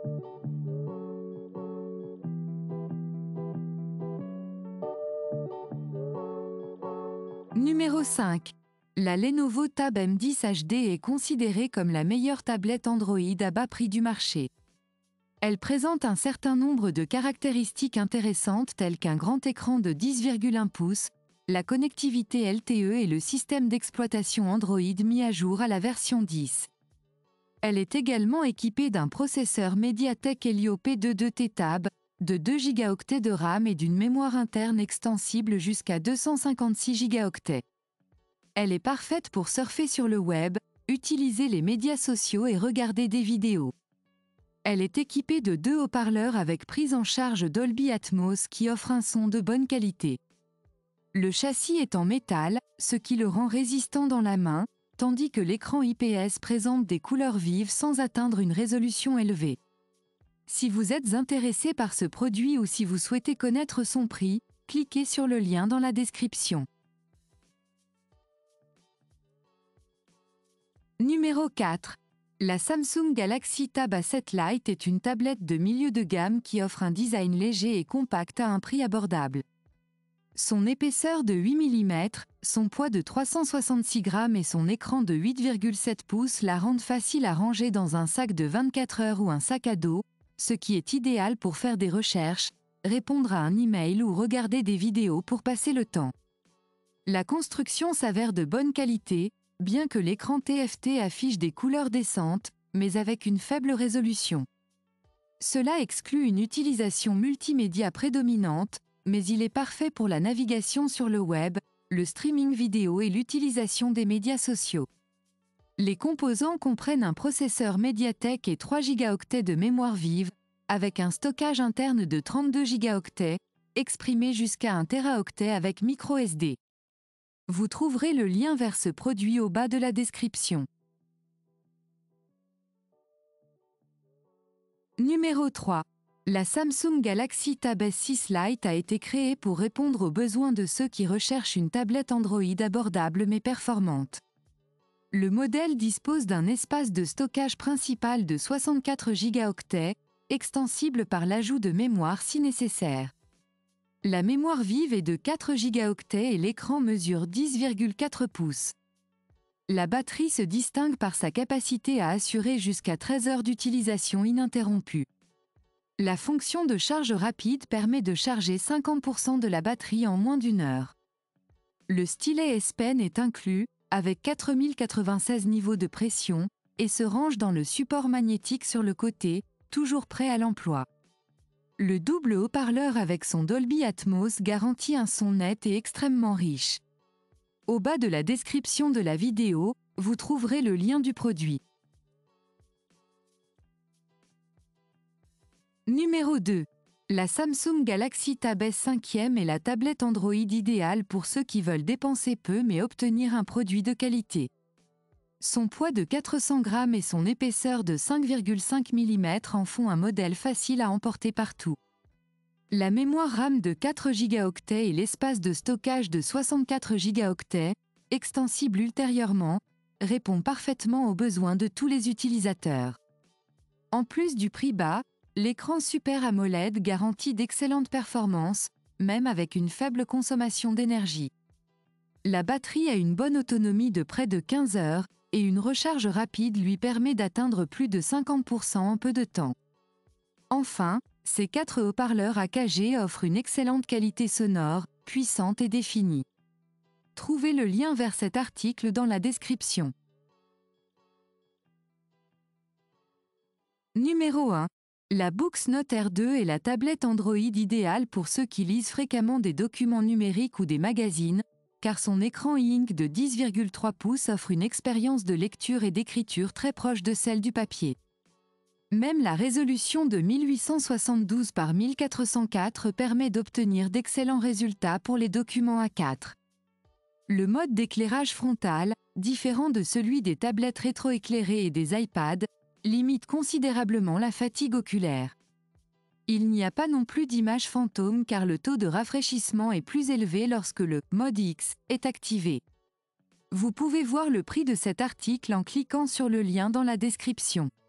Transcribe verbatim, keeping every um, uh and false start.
Numéro cinq. La Lenovo Tab M dix H D est considérée comme la meilleure tablette Android à bas prix du marché. Elle présente un certain nombre de caractéristiques intéressantes telles qu'un grand écran de dix virgule un pouces, la connectivité L T E et le système d'exploitation Android mis à jour à la version dix. Elle est également équipée d'un processeur MediaTek Helio P vingt-deux T Tab, de deux gigaoctets de RAM et d'une mémoire interne extensible jusqu'à deux cent cinquante-six gigaoctets. Elle est parfaite pour surfer sur le web, utiliser les médias sociaux et regarder des vidéos. Elle est équipée de deux haut-parleurs avec prise en charge Dolby Atmos qui offre un son de bonne qualité. Le châssis est en métal, ce qui le rend résistant dans la main, tandis que l'écran I P S présente des couleurs vives sans atteindre une résolution élevée. Si vous êtes intéressé par ce produit ou si vous souhaitez connaître son prix, cliquez sur le lien dans la description. Numéro quatre. La Samsung Galaxy Tab A sept Lite est une tablette de milieu de gamme qui offre un design léger et compact à un prix abordable. Son épaisseur de huit millimètres, son poids de trois cent soixante-six grammes et son écran de huit virgule sept pouces la rendent facile à ranger dans un sac de vingt-quatre heures ou un sac à dos, ce qui est idéal pour faire des recherches, répondre à un email ou regarder des vidéos pour passer le temps. La construction s'avère de bonne qualité, bien que l'écran T F T affiche des couleurs décentes, mais avec une faible résolution. Cela exclut une utilisation multimédia prédominante, mais il est parfait pour la navigation sur le web, le streaming vidéo et l'utilisation des médias sociaux. Les composants comprennent un processeur MediaTek et trois gigaoctets de mémoire vive, avec un stockage interne de trente-deux gigaoctets, exprimé jusqu'à un téraoctet avec micro S D. Vous trouverez le lien vers ce produit au bas de la description. Numéro trois. La Samsung Galaxy Tab S six Lite a été créée pour répondre aux besoins de ceux qui recherchent une tablette Android abordable mais performante. Le modèle dispose d'un espace de stockage principal de soixante-quatre gigaoctets, extensible par l'ajout de mémoire si nécessaire. La mémoire vive est de quatre gigaoctets et l'écran mesure dix virgule quatre pouces. La batterie se distingue par sa capacité à assurer jusqu'à treize heures d'utilisation ininterrompue. La fonction de charge rapide permet de charger cinquante pour cent de la batterie en moins d'une heure. Le stylet S Pen est inclus, avec quatre mille quatre-vingt-seize niveaux de pression, et se range dans le support magnétique sur le côté, toujours prêt à l'emploi. Le double haut-parleur avec son Dolby Atmos garantit un son net et extrêmement riche. Au bas de la description de la vidéo, vous trouverez le lien du produit. Numéro deux. La Samsung Galaxy Tab S cinq est la tablette Android idéale pour ceux qui veulent dépenser peu mais obtenir un produit de qualité. Son poids de quatre cents grammes et son épaisseur de cinq virgule cinq millimètres en font un modèle facile à emporter partout. La mémoire RAM de quatre gigaoctets et l'espace de stockage de soixante-quatre gigaoctets, extensible ultérieurement, répond parfaitement aux besoins de tous les utilisateurs. En plus du prix bas, l'écran Super AMOLED garantit d'excellentes performances, même avec une faible consommation d'énergie. La batterie a une bonne autonomie de près de quinze heures, et une recharge rapide lui permet d'atteindre plus de cinquante pour cent en peu de temps. Enfin, ces quatre haut-parleurs A K G offrent une excellente qualité sonore, puissante et définie. Trouvez le lien vers cet article dans la description. Numéro un. La Booksnote R deux est la tablette Android idéale pour ceux qui lisent fréquemment des documents numériques ou des magazines, car son écran e-ink de dix virgule trois pouces offre une expérience de lecture et d'écriture très proche de celle du papier. Même la résolution de mille huit cent soixante-douze par mille quatre cent quatre permet d'obtenir d'excellents résultats pour les documents A quatre. Le mode d'éclairage frontal, différent de celui des tablettes rétroéclairées et des iPads, limite considérablement la fatigue oculaire. Il n'y a pas non plus d'image fantôme car le taux de rafraîchissement est plus élevé lorsque le « mode X » est activé. Vous pouvez voir le prix de cet article en cliquant sur le lien dans la description.